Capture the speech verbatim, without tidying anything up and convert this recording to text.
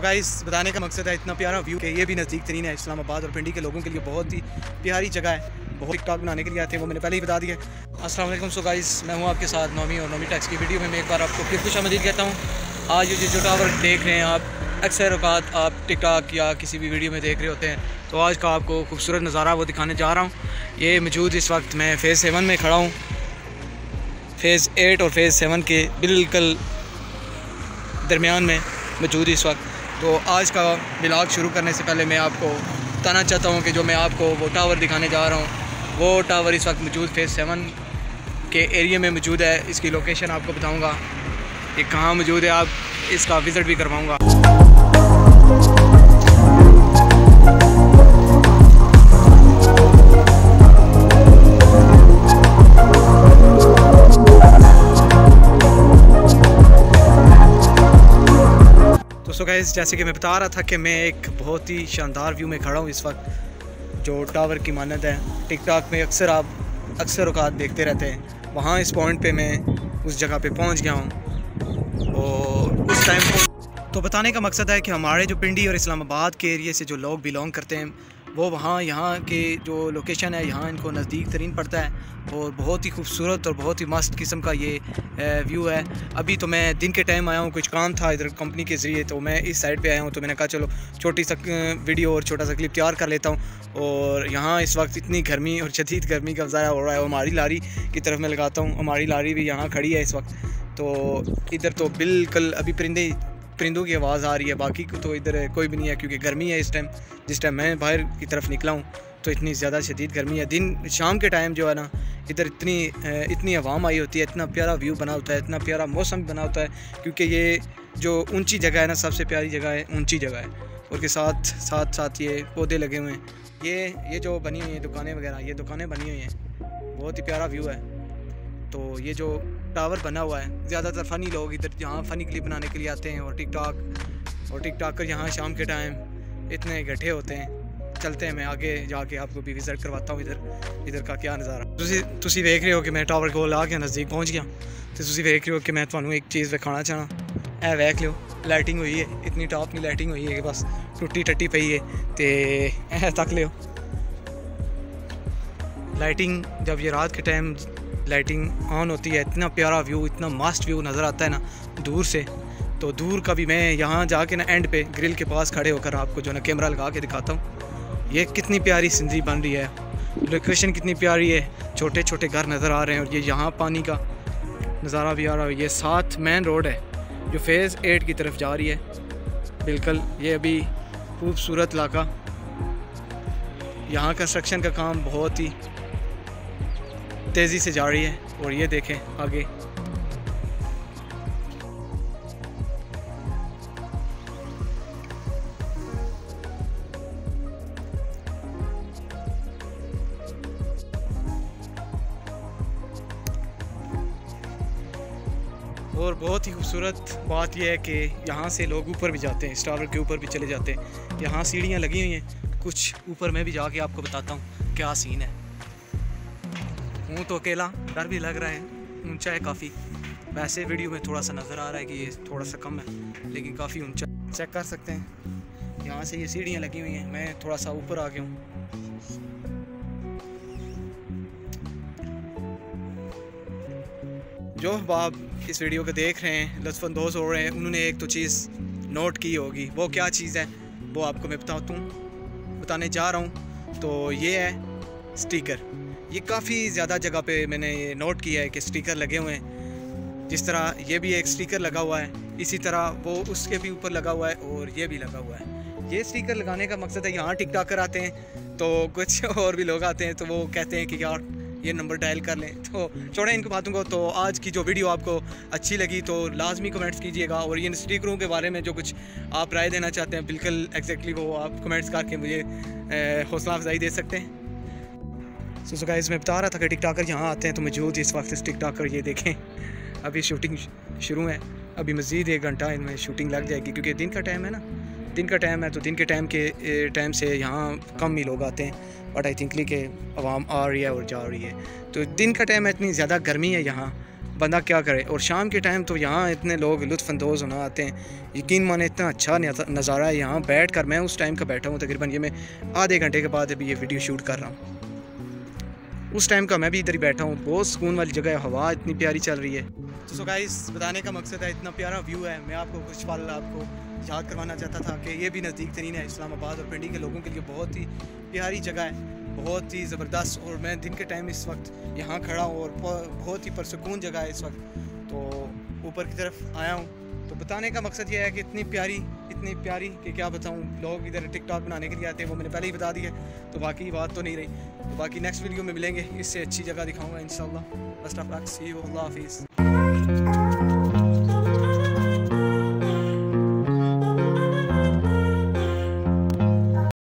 Guys बताने का मकसद है इतना प्यारा व्यू कि ये भी नज़दीक तरीन है इस्लामाबाद और पिंडी के लोगों के लिए बहुत ही प्यारी जगह है। बहुत टिकटॉक बनाने के लिए आते हैं, वो मैंने पहले ही बता दिया। अस्सलाम वालेकुम। सो गाइस मैं हूँ आपके साथ नौमी और नौमी टैक्स की वीडियो में मैं एक बार आपको फिर खुश आमदीद कहता हूँ। आज ये जो टावर देख रहे हैं आप, अक्सर औकात आप टिकटॉक या किसी भी वीडियो में देख रहे होते हैं, तो आज का आपको खूबसूरत नज़ारा वो दिखाने जा रहा हूँ। ये मौजूद इस वक्त मैं फ़ेज़ सेवन में खड़ा हूँ, फ़ेज़ एट और फ़ेज़ सेवन के बिल्कुल दरमियान में मौजूद इस वक्त। तो आज का व्लॉग शुरू करने से पहले मैं आपको बताना चाहता हूँ कि जो मैं आपको वो टावर दिखाने जा रहा हूँ, वो टावर इस वक्त मौजूद फ़ेज़ सेवन के एरिया में मौजूद है। इसकी लोकेशन आपको बताऊँगा कि कहाँ मौजूद है, आप इसका विज़िट भी करवाऊँगा। तो गाइस जैसे कि मैं बता रहा था कि मैं एक बहुत ही शानदार व्यू में खड़ा हूँ इस वक्त, जो टावर की मानद है। टिकटॉक में अक्सर आप अक्सर औकात देखते रहते हैं। वहाँ इस पॉइंट पे मैं उस जगह पे पहुँच गया हूँ और उस टाइम तो बताने का मकसद है कि हमारे जो पिंडी और इस्लामाबाद के एरिए से जो लोग बिलोंग करते हैं, वो वहाँ यहाँ के जो लोकेशन है यहाँ इनको नज़दीक तरीन पड़ता है और बहुत ही खूबसूरत और बहुत ही मस्त किस्म का ये व्यू है। अभी तो मैं दिन के टाइम आया हूँ, कुछ काम था इधर कंपनी के ज़रिए, तो मैं इस साइड पे आया हूँ। तो मैंने कहा चलो छोटी सा वीडियो और छोटा सा क्लिप तैयार कर लेता हूँ। और यहाँ इस वक्त इतनी गर्मी और शदीद गर्मी का ज़ाया हो रहा है। हमारी लारी की तरफ मैं लगाता हूँ, हमारी लारी भी यहाँ खड़ी है इस वक्त। तो इधर तो बिल्कुल अभी परिंदे परिंदों की आवाज़ आ रही है, बाकी को तो इधर कोई भी नहीं है क्योंकि गर्मी है इस टाइम। जिस टाइम मैं बाहर की तरफ निकला हूँ तो इतनी ज़्यादा शदीद गर्मी है। दिन शाम के टाइम जो है ना, इधर इतनी इतनी हवाम आई होती है, इतना प्यारा व्यू बना होता है, इतना प्यारा मौसम बना होता है, क्योंकि ये जो ऊंची जगह है ना, सबसे प्यारी जगह है, ऊंची जगह है। और के साथ साथ साथ ये पौधे लगे हुए हैं, ये ये जो बनी हुई हैं दुकानें वगैरह, ये दुकानें बनी हुई हैं, बहुत ही प्यारा व्यू है। तो ये जो टावर बना हुआ है, ज़्यादातर फ़नी लोग इधर यहाँ फ़नी क्लिप बनाने के लिए आते हैं और टिकटॉक और टिकटॉकर यहाँ शाम के टाइम इतने इकट्ठे होते हैं। चलते हैं, मैं आगे जाके आपको भी विज़िट करवाता हूँ इधर इधर का क्या नज़ारा। तुसी तुसी देख रहे हो कि मैं टावर कोल आ के नज़दीक पहुँच गया, तो तुसी देख रहे हो कि मैं तुहानू एक चीज़ विखाना चाहना। ए वेख लो, लाइटिंग हुई है, इतनी टॉप की लाइटिंग हुई है कि बस टुट्टी टट्टी पई है। तो ए तक लियो लाइटिंग, जब ये रात के टाइम लाइटिंग ऑन होती है, इतना प्यारा व्यू, इतना मस्त व्यू नज़र आता है ना दूर से। तो दूर का भी मैं यहाँ जाके ना एंड पे ग्रिल के पास खड़े होकर आपको जो ना कैमरा लगा के दिखाता हूँ। ये कितनी प्यारी सीनरी बन रही है, लोकेशन कितनी प्यारी है, छोटे छोटे घर नज़र आ रहे हैं और ये यहाँ पानी का नज़ारा भी आ रहा है। ये साथ मेन रोड है जो फ़ेज़ एट की तरफ जा रही है बिल्कुल। ये अभी खूबसूरत इलाका, यहाँ कंस्ट्रक्शन का काम बहुत ही तेज़ी से जा रही है। और ये देखें आगे, और बहुत ही खूबसूरत बात यह है कि यहाँ से लोग ऊपर भी जाते हैं, इस टावर के ऊपर भी चले जाते हैं। यहाँ सीढ़ियाँ लगी हुई हैं, कुछ ऊपर मैं भी जाके आपको बताता हूँ क्या सीन है। हूँ तो अकेला, डर भी लग रहा है, ऊंचा है काफ़ी। वैसे वीडियो में थोड़ा सा नज़र आ रहा है कि ये थोड़ा सा कम है, लेकिन काफ़ी ऊंचा। चेक कर सकते हैं यहाँ से ये सीढ़ियाँ लगी हुई हैं, मैं थोड़ा सा ऊपर आ गया हूँ। जो बाप इस वीडियो को देख रहे हैं, लुत्फ़अंदोज़ हो रहे हैं, उन्होंने एक तो चीज़ नोट की होगी। वो क्या चीज़ है वो आपको मैं बताता हूँ, बताने जा रहा हूँ। तो ये है स्टिकर। ये काफ़ी ज़्यादा जगह पे मैंने ये नोट किया है कि स्टिकर लगे हुए हैं। जिस तरह ये भी एक स्टिकर लगा हुआ है, इसी तरह वो उसके भी ऊपर लगा हुआ है और ये भी लगा हुआ है। ये स्टिकर लगाने का मकसद है, यहाँ टिकटॉकर आते हैं तो कुछ और भी लोग आते हैं तो वो कहते हैं कि यार ये नंबर डायल कर लें। तो छोड़ें इनको बातों को। तो आज की जो वीडियो आपको अच्छी लगी तो लाजमी कमेंट्स कीजिएगा, और इन स्टिकरों के बारे में जो कुछ आप राय देना चाहते हैं बिल्कुल एग्जैक्टली वो आप कमेंट्स करके मुझे हौसला अफजाई दे सकते हैं। सो so गाइस मैं बता रहा था कि टिकटॉकर यहाँ आते हैं तो मौजूद इस वक्त टिकटॉकर ये देखें, अभी शूटिंग शुरू है, अभी मज़ीद एक घंटा इनमें शूटिंग लग जाएगी क्योंकि दिन का टाइम है ना, दिन का टाइम है। तो दिन के टाइम के टाइम से यहाँ कम ही लोग आते हैं, बट आई थिंकली कि आवाम आ रही है और जा रही है। तो दिन का टाइम है, इतनी ज़्यादा गर्मी है यहाँ बंदा क्या करे। और शाम के टाइम तो यहाँ इतने लोग लुत्फ़अंदोज़ होना आते हैं, यकीन माने इतना अच्छा नज़ारा है यहाँ बैठ कर। मैं उस टाइम का बैठा हूँ, तकरीबन ये मैं आधे घंटे के बाद अभी ये वीडियो शूट कर रहा हूँ। उस टाइम का मैं भी इधर ही बैठा हूँ, बहुत सुकून वाली जगह है, हवा इतनी प्यारी चल रही है। तो सो गाइस, बताने का मकसद है इतना प्यारा व्यू है, मैं आपको कुछ पल आपको याद करवाना चाहता था कि ये भी नज़दीक तरीन है इस्लामाबाद और पिंडी के लोगों के लिए बहुत ही प्यारी जगह है, बहुत ही ज़बरदस्त। और मैं दिन के टाइम इस वक्त यहाँ खड़ा हूँ और बहुत ही परसुकून जगह है इस वक्त, तो ऊपर की तरफ आया हूँ। तो बताने का मकसद ये है कि इतनी प्यारी इतनी प्यारी कि क्या बताऊँ, लोग इधर टिकटॉक बनाने के लिए आते हैं, वो मैंने पहले ही बता दी है, तो बाकी बात तो नहीं रही। तो बाकी नेक्स्ट वीडियो में मिलेंगे, इससे अच्छी जगह दिखाऊंगा इंशाल्लाह। Best of luck, see you, अल्लाह हाफिज़।